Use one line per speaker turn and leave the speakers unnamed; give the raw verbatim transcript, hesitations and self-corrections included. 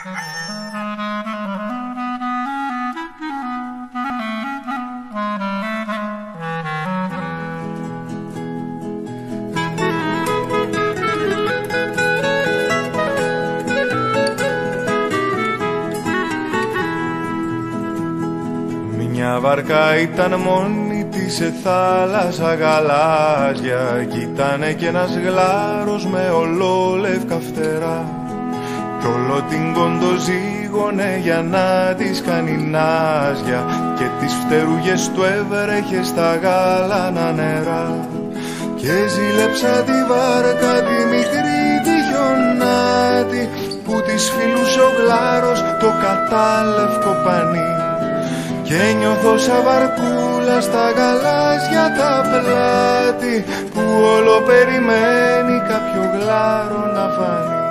Μια βάρκα ήταν μόνη της σε θάλασσα γαλάζια κι ήτανε κι ένας γλάρος με ολόλευκα φτερά κι όλο την κοντοζήγωνε για να της κάνει νάζια και τις φτερούγες του έβρεχε στα γάλανα νερά και ζήλεψα τη βάρκα τη μικρή τη χιονάτη που της φιλούσε ο γλάρος το κατάλευκο πανί και νιώθω σαν βαρκούλα στα γαλάζια τα πλάτη που όλο περιμένει κάποιο γλάρο να φανεί.